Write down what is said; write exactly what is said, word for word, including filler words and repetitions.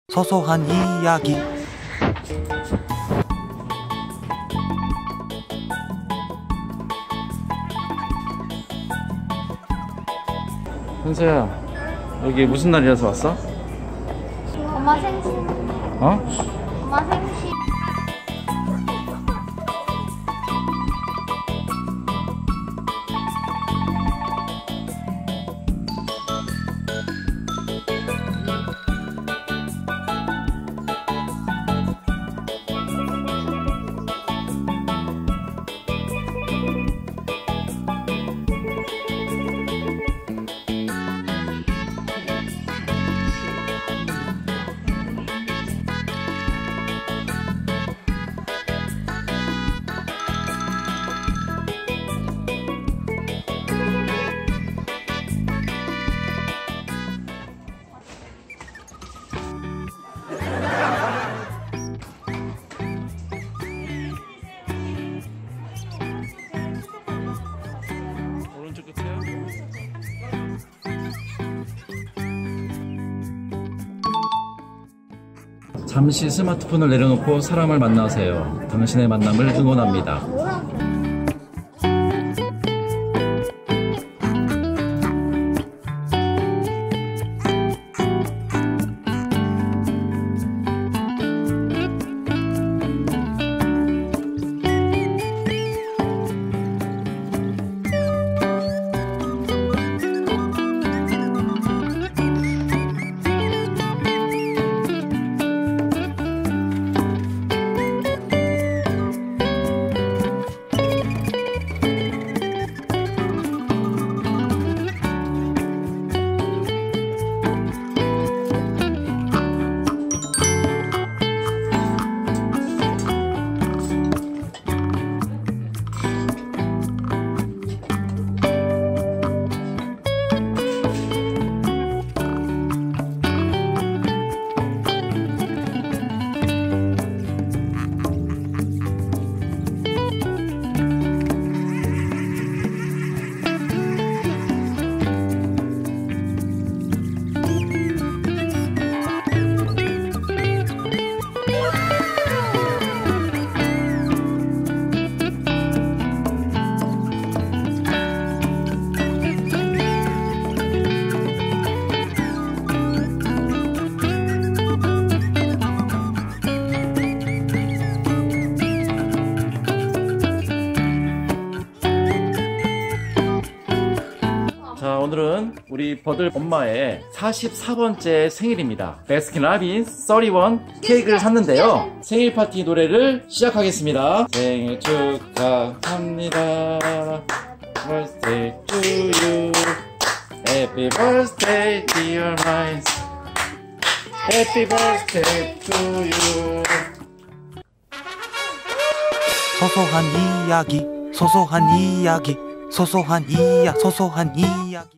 소소한 이야기. 현서야, 여기 무슨 날이라서 왔어? 엄마 생신. 어? 엄마 생신. 오른쪽 끝이야? 잠시 스마트폰을 내려놓고 사람을 만나세요. 당신의 만남을 응원합니다. 자, 오늘은 우리 버들 엄마의 사십사 번째 생일입니다. 베스킨라빈스 삼십일 케이크를 샀는데요. 생일 파티 노래를 시작하겠습니다. 생일 축하합니다. Birthday to you. Happy birthday dear mine. Happy birthday to you. 소소한 이야기. 소소한 이야기. 소소한 이야 소소한 이야기.